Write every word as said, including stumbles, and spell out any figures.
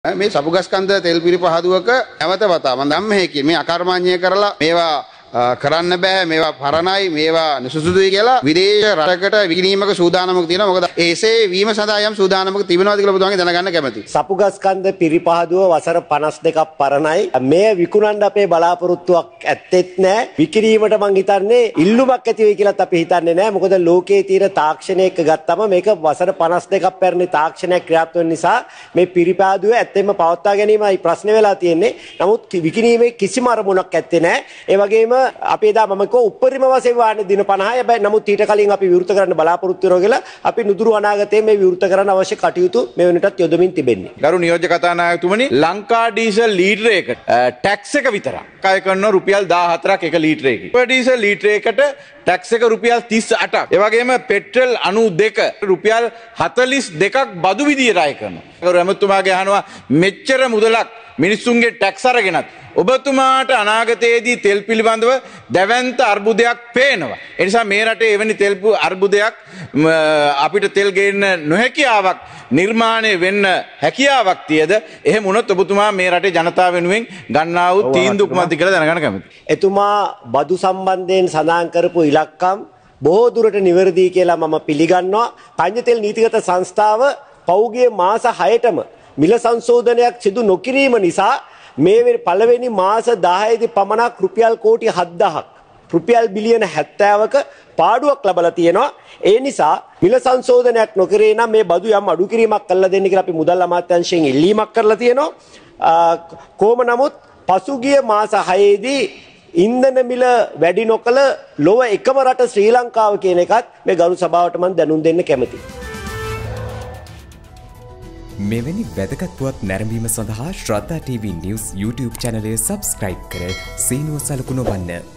මේ සපුගස්කන්ධ තෙල් පිරිපහදුවක නැවත වතාවක් මම ධම්ම හේකිය මේ අකර්මණ්‍ය කරලා මේවා කරන්න බෑ මේවා පරණයි මේවා නිසුසුදුයි කියලා විදේශ රටකට විකිණීමක සූදානමක් තියෙනවා. මොකද එසේ වීම සඳහා යම් සූදානමක් තිබෙනවාද කියලා බුදුහාමගේ දැනගන්න කැමතියි. සපුගස්කන්ධ පිරිපහදුව වසර පනස් දෙකක් පරණයි. මේ විකුණන්න අපේ බලාපොරොත්තුවක් ඇත්තෙත් නෑ. විකිණීමට මං හිතන්නේ ඉල්ලුමක් ඇති වෙයි කියලාත් අපි හිතන්නේ නෑ. මොකද ලෝකයේ තියෙන තාක්ෂණයක ගත්තම මේක වසර පනස් දෙකක් පැරණි තාක්ෂණයක් ක්‍රියාත්මක වෙන නිසා මේ පිරිපහදුව ඇත්තෙන්ම පවත්වා ගැනීමයි ප්‍රශ්නේ වෙලා තියෙන්නේ. නමුත් විකිණීමේ කිසිම අරමුණක් ඇත්තේ නෑ. ඒ වගේම අපි එදා මම කිව්වා උපරිම වශයෙන් වාහනේ දින පනහයි. හැබැයි නමුත් ඊට කලින් අපි විවෘත කරන්න බලාපොරොත්තු වෙනවා කියලා අපි නුදුරු අනාගතයේ මේ විවෘත කරන්න අවශ්‍ය කටයුතු මේ වෙනටත් යොදමින් තිබෙන්නේ. ගරු නියෝජ්‍ය කතානායකතුමනි ලංකා ඩීසල් ලීටරයකට ටැක්ස් එක විතරක් කය කරනවා රුපියල් දාහතරක් එක ලීටරයකින්. ඩීසල් ලීටරයකට ටැක්ස් එක රුපියල් තිස් අටක්. ඒ වගේම පෙට්‍රල් අනූදෙක රුපියල් හතලිස් දෙකක් බදු විදියට අය කරනවා. ගරු ඇමතුමාගේ අහනවා මෙච්චර මුදලක් මිනිස්සුන්ගේ ටැක්ස් අරගෙනත් ඔබතුමාට අනාගතයේදී තෙල් පිළිබඳව දැවැන්ත අර්බුදයක් පේනවා. ඒ නිසා මේ රටේ එවැනි තෙල් අර්බුදයක් අපිට තෙල් ගේන්න නොහැකියාවක් නිර්මාණය වෙන්න හැකියාවක් තියද එහෙම වුණොත් ඔබතුමා මේ රටේ ජනතාව වෙනුවෙන් ගන්නා වූ තීන්දුව කුමක්ද කියලා දැනගන්න කැමතියි. එතුමා බදු සම්බන්ධයෙන් සඳහන් කරපු ඉලක්කම් බොහෝ දුරට නිවැරදි කියලා මම පිළිගන්නවා. පඤ්ඤ තෙල් නීතිගත සංස්ථාව පෞගිය මාස හයටම මිල සංශෝධනයක් සිදු නොකිරීම නිසා මේ පළවෙනි මාස දහයේදී පමණක් රුපියල් කෝටි හත්දාහක් රුපියල් බිලියන හැත්තෑවක පාඩුවක් ලබලා තියෙනවා. ඒ නිසා මිල සංශෝධනයක් නොකරේ නම් මේ බදු යම් අඩු කිරීමක් කළා දෙන්න කියලා අපි මුදල් අමාත්‍යාංශයෙන් ඉල්ලීමක් කරලා තියෙනවා. කොහොම නමුත් පසුගිය මාස හයේදී ඉන්ධන මිල වැඩි නොකළ ලොව එකම රට ශ්‍රී ලංකාව කියන එකත් මේ ගරු සභාවට මම දැනුම් දෙන්න කැමතියි. මෙවැනි වැදගත් පුවත් නැරඹීම සඳහා ශ්‍රද්ධා ටීවී නිවුස් YouTube චැනලය සබ්ස්ක්‍රයිබ් කර සීනුව සලකුණු වන්න.